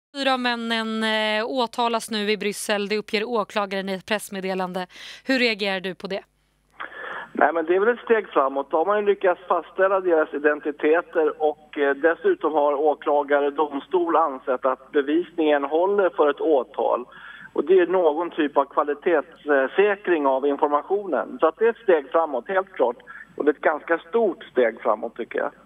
4 av männen åtalas nu i Bryssel, det uppger åklagaren i ett pressmeddelande. Hur reagerar du på det? Nej, men det är väl ett steg framåt. Då har man ju lyckats fastställa deras identiteter och dessutom har åklagare domstol ansett att bevisningen håller för ett åtal. Och det är någon typ av kvalitetssäkring av informationen. Så att det är ett steg framåt, helt klart. Och det är ett ganska stort steg framåt, tycker jag.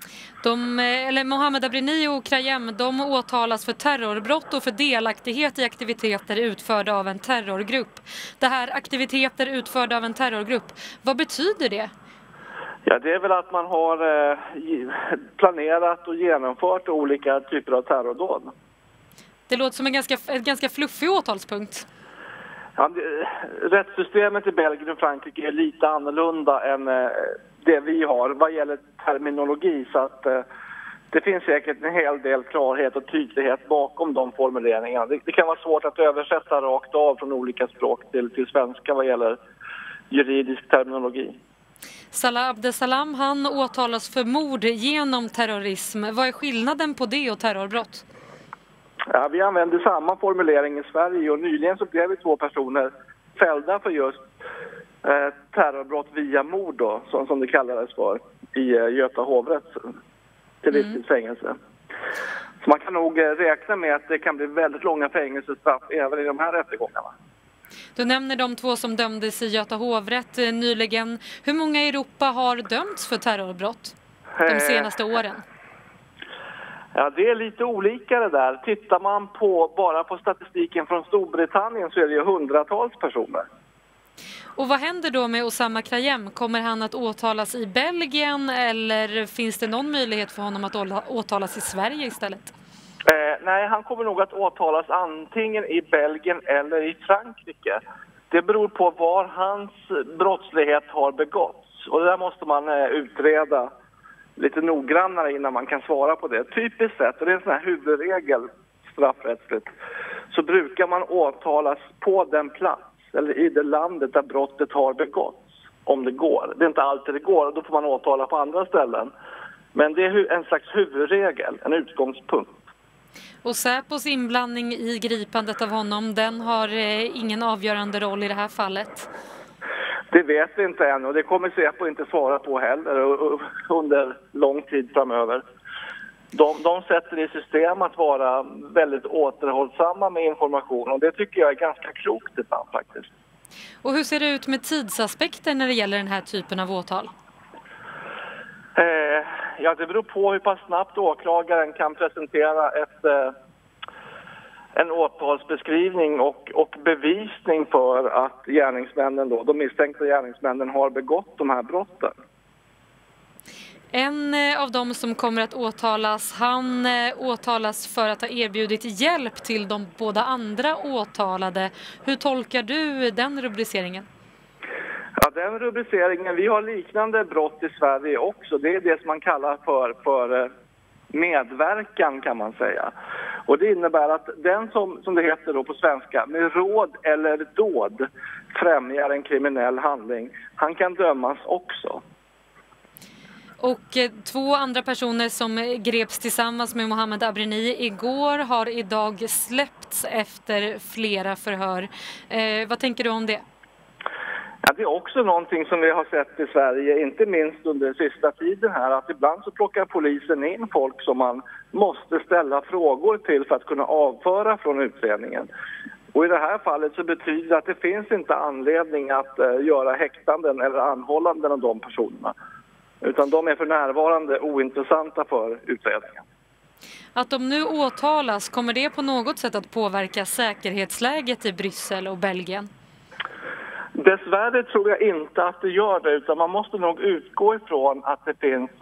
Mohammed Abrini och Krayem, de åtalas för terrorbrott och för delaktighet i aktiviteter utförda av en terrorgrupp. Det här aktiviteter utförda av en terrorgrupp, vad betyder det? Ja, det är väl att man har planerat och genomfört olika typer av terrordåd. Det låter som en ganska fluffig åtalspunkt. Ja, rättssystemet i Belgien och Frankrike är lite annorlunda än det vi har vad gäller terminologi, så att det finns säkert en hel del klarhet och tydlighet bakom de formuleringarna. Det kan vara svårt att översätta rakt av från olika språk till svenska vad gäller juridisk terminologi. Salah Abdeslam, han åtalas för mord genom terrorism. Vad är skillnaden på det och terrorbrott? Ja, vi använder samma formulering i Sverige och nyligen så blev vi 2 personer fällda för just terrorbrott via mord då, som det kallades för i Göta hovrätt till livstidsfängelse. Så man kan nog räkna med att det kan bli väldigt långa fängelsestraff även i de här rättegångarna. Du nämner de 2 som dömdes i Göta hovrätt nyligen. Hur många i Europa har dömts för terrorbrott de senaste åren? Ja, det är lite olika det där. Tittar man bara på statistiken från Storbritannien så är det ju hundratals personer. Och vad händer då med Osama Krayem? Kommer han att åtalas i Belgien eller finns det någon möjlighet för honom att åtalas i Sverige istället? Nej, han kommer nog att åtalas antingen i Belgien eller i Frankrike. Det beror på var hans brottslighet har begåtts. Och det där måste man utreda lite noggrannare innan man kan svara på det. Typiskt sett, och det är en sån här huvudregel straffrättsligt, så brukar man åtalas på den plats eller i det landet där brottet har begåtts, om det går. Det är inte alltid det går, och då får man åtala på andra ställen. Men det är en slags huvudregel, en utgångspunkt. Och Säpos inblandning i gripandet av honom, den har ingen avgörande roll i det här fallet? Det vet vi inte än och det kommer Säpo inte svara på heller under lång tid framöver. De sätter i system att vara väldigt återhållsamma med information och det tycker jag är ganska klokt ibland faktiskt. Och hur ser det ut med tidsaspekter när det gäller den här typen av åtal? Ja, det beror på hur pass snabbt åklagaren kan presentera en åtalsbeskrivning och bevisning för att de misstänkta gärningsmännen har begått de här brotten. En av dem som kommer att åtalas, han åtalas för att ha erbjudit hjälp till de båda andra åtalade. Hur tolkar du den rubriceringen? Ja, den rubriceringen, vi har liknande brott i Sverige också. Det är det som man kallar för medverkan kan man säga. Och det innebär att den som det heter då på svenska, med råd eller dåd främjar en kriminell handling, han kan dömas också. Och 2 andra personer som greps tillsammans med Mohammed Abrini igår har idag släppts efter flera förhör. Vad tänker du om det? Ja, det är också någonting som vi har sett i Sverige, inte minst under sista tiden här, att ibland så plockar polisen in folk som man måste ställa frågor till för att kunna avföra från utredningen. Och i det här fallet så betyder det att det finns inte anledning att göra häktanden eller anhållanden av de personerna. Utan de är för närvarande ointressanta för utredningen. Att de nu åtalas, kommer det på något sätt att påverka säkerhetsläget i Bryssel och Belgien? Dessvärre tror jag inte att det gör det, utan man måste nog utgå ifrån att det finns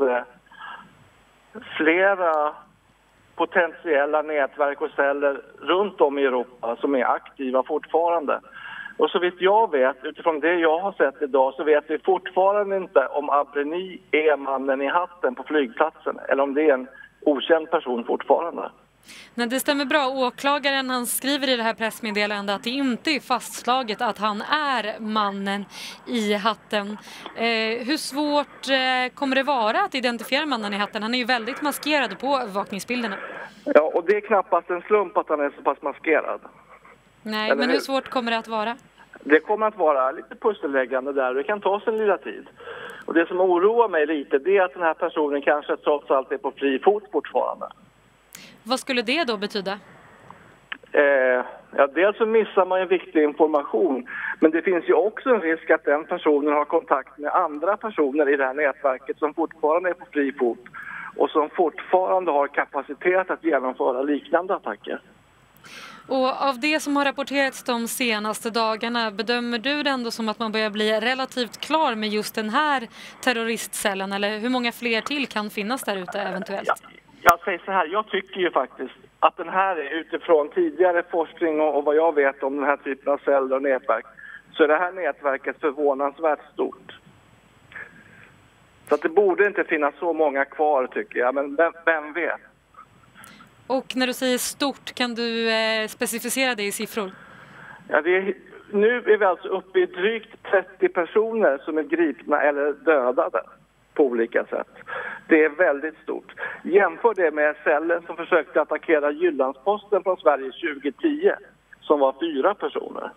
flera potentiella nätverk och celler runt om i Europa som är aktiva fortfarande. Och så vitt jag vet, utifrån det jag har sett idag, så vet vi fortfarande inte om Abrini är mannen i hatten på flygplatsen eller om det är en okänd person fortfarande. Nej, det stämmer bra. Åklagaren han skriver i det här pressmeddelandet att det inte är fastslaget att han är mannen i hatten. Hur svårt kommer det vara att identifiera mannen i hatten? Han är ju väldigt maskerad på övervakningsbilderna. Ja, och det är knappast en slump att han är så pass maskerad. Nej, men hur svårt kommer det att vara? Det kommer att vara lite pusselläggande där. Det kan ta sin lilla tid. Och det som oroar mig lite, det är att den här personen kanske trots allt är på fri fot fortfarande. Vad skulle det då betyda? Ja, dels så missar man ju viktig information. Men det finns ju också en risk att den personen har kontakt med andra personer i det här nätverket som fortfarande är på fri fot. Och som fortfarande har kapacitet att genomföra liknande attacker. Och av det som har rapporterats de senaste dagarna, bedömer du det ändå som att man börjar bli relativt klar med just den här terroristcellen? Eller hur många fler till kan finnas där ute eventuellt? Jag säger så här, jag tycker ju faktiskt att den här är utifrån tidigare forskning och vad jag vet om den här typen av celler och nätverk, så är det här nätverket förvånansvärt stort. Så att det borde inte finnas så många kvar tycker jag, men vem vet? Och när du säger stort, kan du specificera det i siffror? Ja, nu är vi alltså uppe i drygt 30 personer som är gripna eller dödade på olika sätt. Det är väldigt stort. Jämför det med cellen som försökte attackera Jyllandsposten från Sverige 2010, som var 4 personer.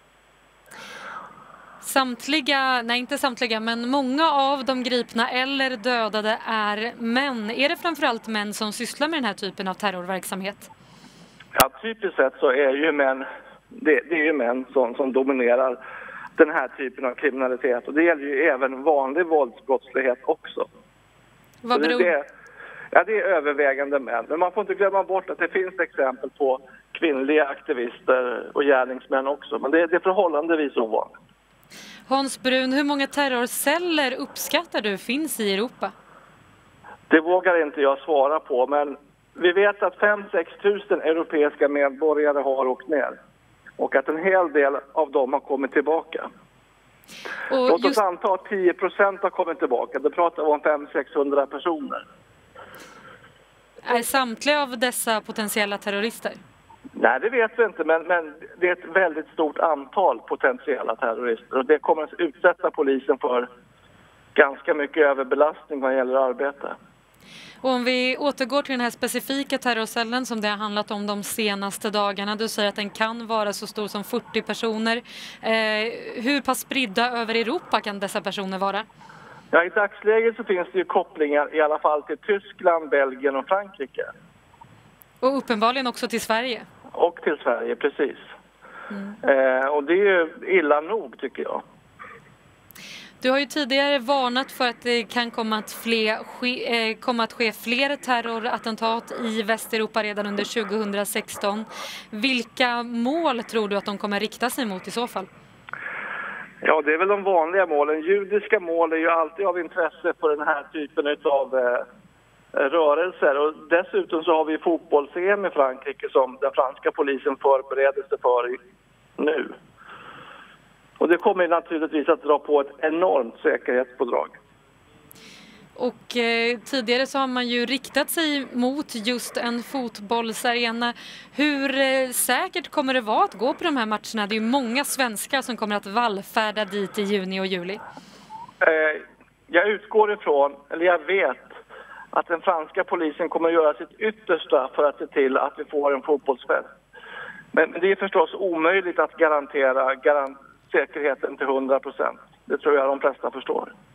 Inte samtliga, men många av de gripna eller dödade är män. Är det framförallt män som sysslar med den här typen av terrorverksamhet? Ja, typiskt sett så är ju män, det är ju män som dominerar den här typen av kriminalitet. Och det gäller ju även vanlig våldsbrottslighet också. Vad beror det? Ja, det är övervägande män. Men man får inte glömma bort att det finns exempel på kvinnliga aktivister och gärningsmän också. Men det är förhållandevis ovanligt. Hans Brun, hur många terrorceller uppskattar du finns i Europa? Det vågar inte jag svara på, men vi vet att 5-6 tusen europeiska medborgare har åkt ner. Och att en hel del av dem har kommit tillbaka. Låt oss anta att 10% har kommit tillbaka. Det pratar vi om 500-600 personer. Är samtliga av dessa potentiella terrorister? Nej, det vet vi inte, men det är ett väldigt stort antal potentiella terrorister. Och det kommer att utsätta polisen för ganska mycket överbelastning vad gäller arbete. Och om vi återgår till den här specifika terrorcellen som det har handlat om de senaste dagarna. Du säger att den kan vara så stor som 40 personer. Hur pass spridda över Europa kan dessa personer vara? Ja, i dagsläget så finns det ju kopplingar i alla fall till Tyskland, Belgien och Frankrike. Och uppenbarligen också till Sverige. Och till Sverige, precis. Och det är ju illa nog tycker jag. Du har ju tidigare varnat för att det kan komma att ske fler terrorattentat i Västeuropa redan under 2016. Vilka mål tror du att de kommer rikta sig mot i så fall? Ja, det är väl de vanliga målen. Judiska mål är ju alltid av intresse för den här typen av rörelser. Och dessutom så har vi fotbolls-EM i Frankrike som den franska polisen förbereder sig för nu. Och det kommer naturligtvis att dra på ett enormt säkerhetspådrag. Och tidigare så har man ju riktat sig mot just en fotbollsarena. Hur säkert kommer det vara att gå på de här matcherna? Det är ju många svenskar som kommer att vallfärda dit i juni och juli. Jag utgår ifrån, eller jag vet, att den franska polisen kommer att göra sitt yttersta för att se till att vi får en fotbollsfest. Men det är förstås omöjligt att garantera säkerheten till 100%. Det tror jag de flesta förstår.